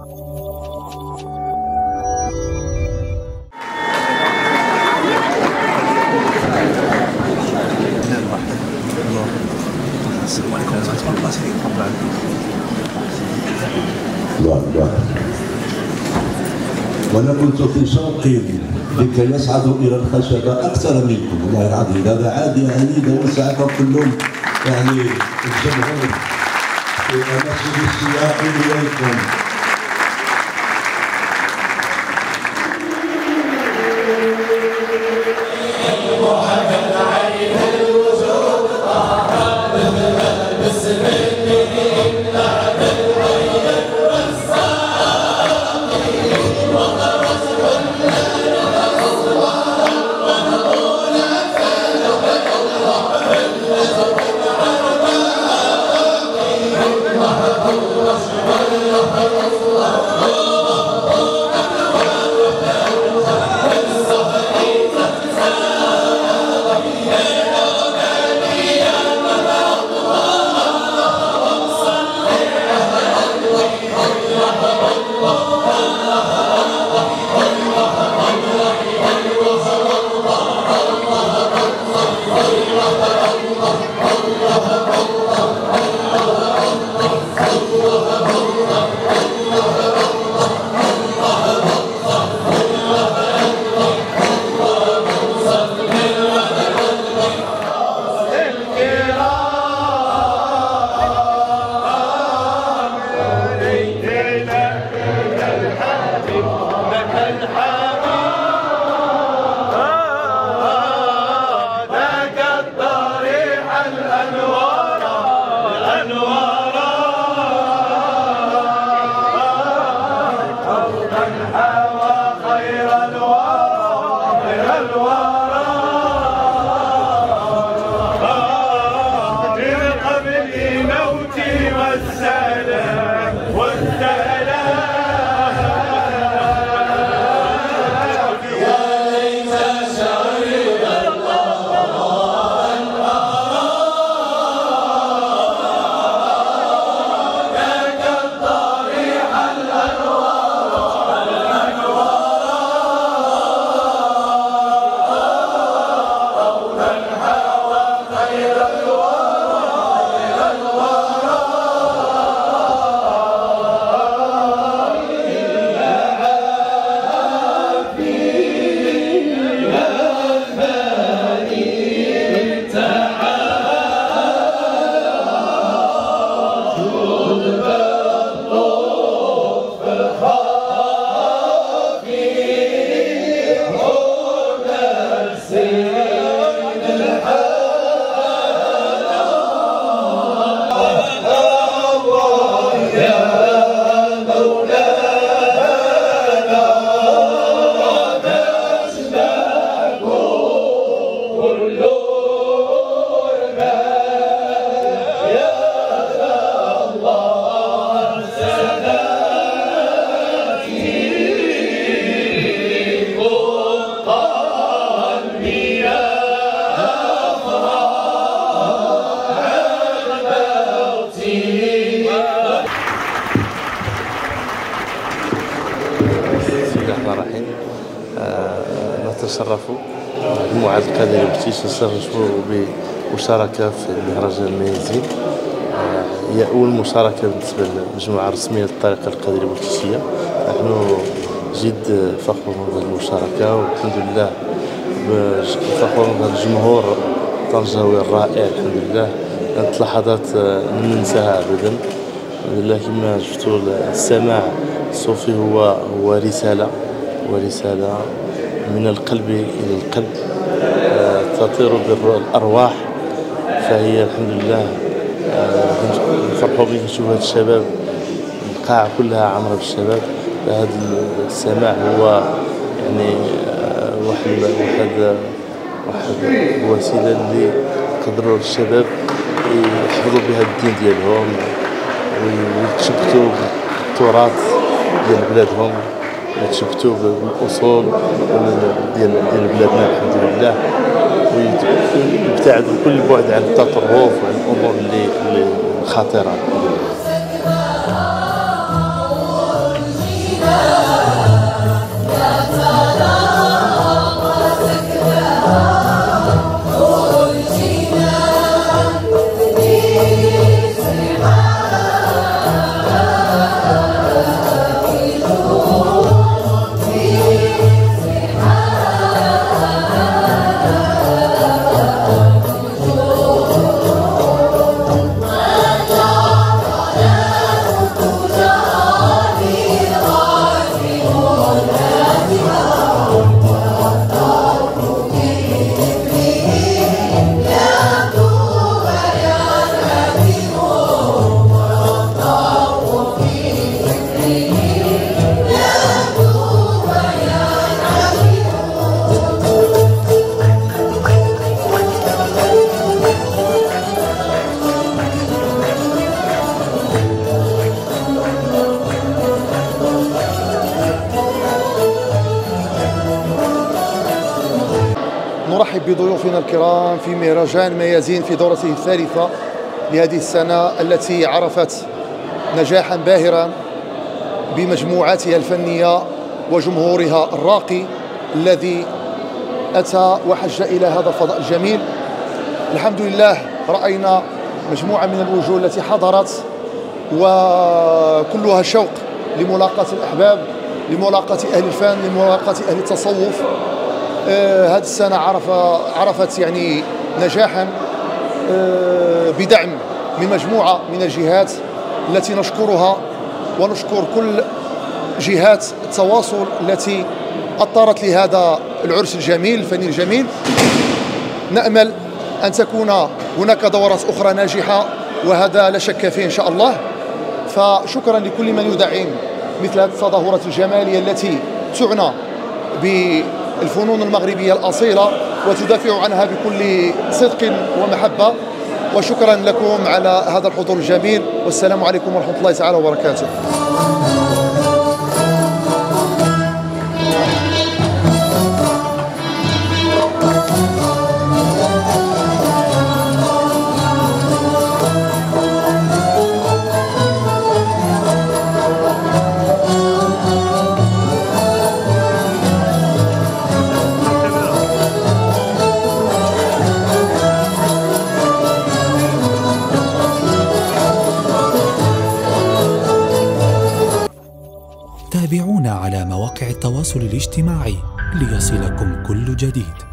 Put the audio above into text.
وانا كنت في شوق لكي يصعدوا الى الخشبه اكثر منكم، والله العظيم هذا عادي عنيده وسعكم كلهم، يعني الجمهور في اماكن السياق اليكم. نتشرف مجموعة القادري بوكتيش نشرفوا بمشاركة في المهرجان الميازين. هي أول مشاركة بالنسبة للمجموعة الرسمية للطريقة القادري بوكتيشية. نحن جد فخورون بهذه المشاركة والحمد لله فخورون بهذا الجمهور الطنجاوي الرائع الحمد لله. كانت لحظات لن ننساها أبدا. الحمد لله كما شفتوا السماع الصوفي هو رسالة من القلب إلى القلب تطير بالأرواح. فهي الحمد لله نفرحوا به نشوف هذا الشباب، القاعة كلها عامرة بالشباب. هذا السماع هو يعني واحد الوسيلة اللي يقدروا الشباب يحفظوا بها الدين ديالهم ويتشبتوا بالتراث ديال بلادهم، يتشبتوا بالاصول ديال بلادنا الحمد لله، ويبتعدوا كل بعد عن التطرف وعن الامور اللي خطيره. نرحب بضيوفنا الكرام في مهرجان ميازين في دورته الثالثة لهذه السنة التي عرفت نجاحا باهرا بمجموعاتها الفنية وجمهورها الراقي الذي أتى وحج إلى هذا الفضاء الجميل. الحمد لله رأينا مجموعة من الوجوه التي حضرت وكلها شوق لملاقاة الأحباب، لملاقاة أهل الفن، لملاقاة أهل التصوف. هذه السنة عرفت يعني نجاحا بدعم من مجموعة من الجهات التي نشكرها، ونشكر كل جهات التواصل التي أطرت لهذا العرس الجميل الفني الجميل. نأمل أن تكون هناك دورات أخرى ناجحة، وهذا لا شك فيه إن شاء الله. فشكرا لكل من يدعم مثل هذه التظاهرات الجمالية التي تعنى بالفنون المغربية الأصيلة وتدافع عنها بكل صدق ومحبة. وشكرا لكم على هذا الحضور الجميل، والسلام عليكم ورحمة الله تعالى وبركاته. تابعونا على مواقع التواصل الاجتماعي ليصلكم كل جديد.